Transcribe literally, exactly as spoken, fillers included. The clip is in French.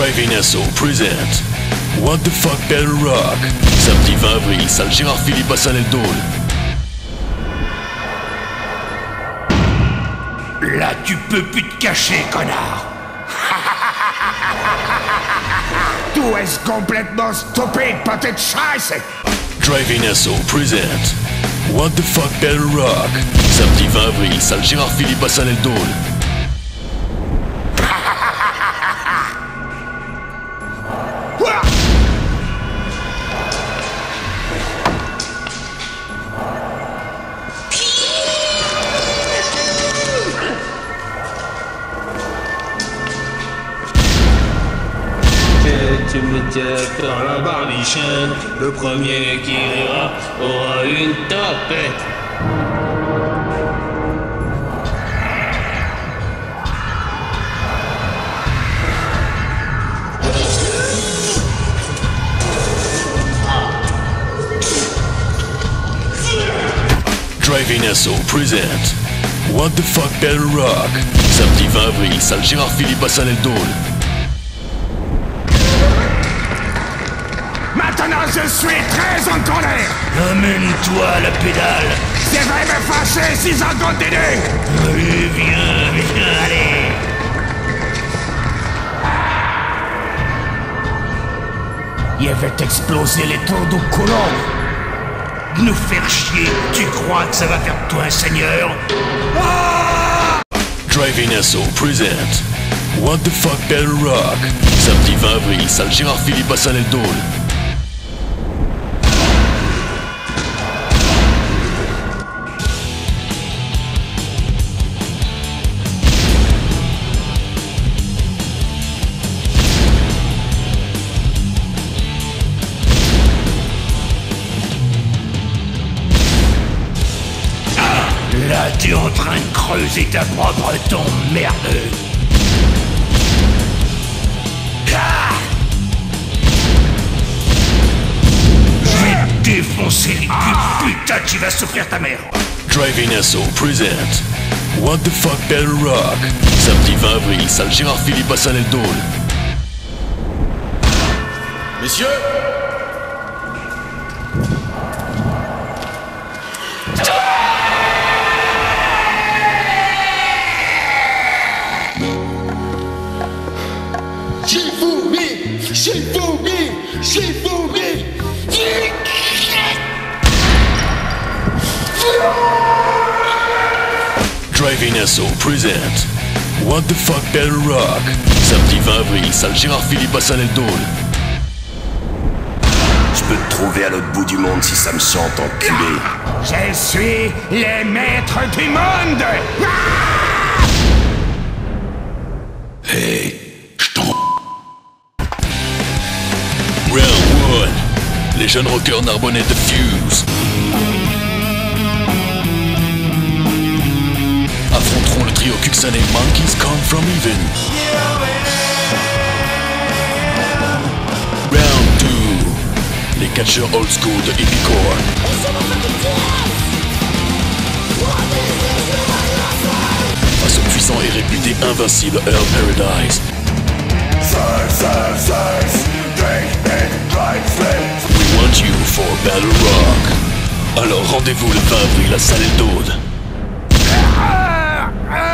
Driving Assault present What the Fuck Better Rock. Samedi vingt avril, salle Gérard Philippe à Saint-Eldol. Là, tu peux plus te cacher, connard. Tout est complètement stoppé de pâté de chasse. Driving Assault present What the Fuck Better Rock. Samedi vingt avril, salle Gérard Philippe à Saint-Eldol. Tu me tiens par la barbichette, le premier qui rira aura une tapette. Driving Assault present What the Fuck Better Rock. Samedi vingt avril, salle Gérard Philippe à Saint-Eldol. Maintenant, je suis très en colère. Amène-toi à la pédale. Je vais me fâcher si ça continue. Allez, viens, viens, allez. Il va t'exploser les taux du colon. Nous faire chier, tu crois que ça va faire de toi un seigneur? Ah! Driving Assault present What the Fuck Better Rock. Samedi vingt avril, salle Gérard Philippe à Saint-Eldol. Là, tu es en train de creuser ta propre tombe, merdeux. Ah! Je vais te défoncer les culs, putain, tu vas souffrir ta mère. Driving Assault present What the Fuck Better Rock. Samedi vingt avril, salle Gérard Philippe à Saint-Eldol. Messieurs, J'ai vomi, j'ai vomi, j'ai vomi. Driving Assault present What the Fuck Better Rock. Samedi vingt avril, salle Gérard Philippe à Saint-Eldol. Je peux te trouver à l'autre bout du monde si ça me chante, enculé. Je suis le maître du monde. Hey, je t'en... Round one. Les jeunes rockers narbonnais de Fuse affronteront le trio Cuxan et Monkeys Come From Even. Round two. Les catcheurs old school de Hippiecore face au puissant et réputé invincible Earl Paradise. We want you for Battle Rock. Alors rendez-vous le vingt avril à Saint-Eldol.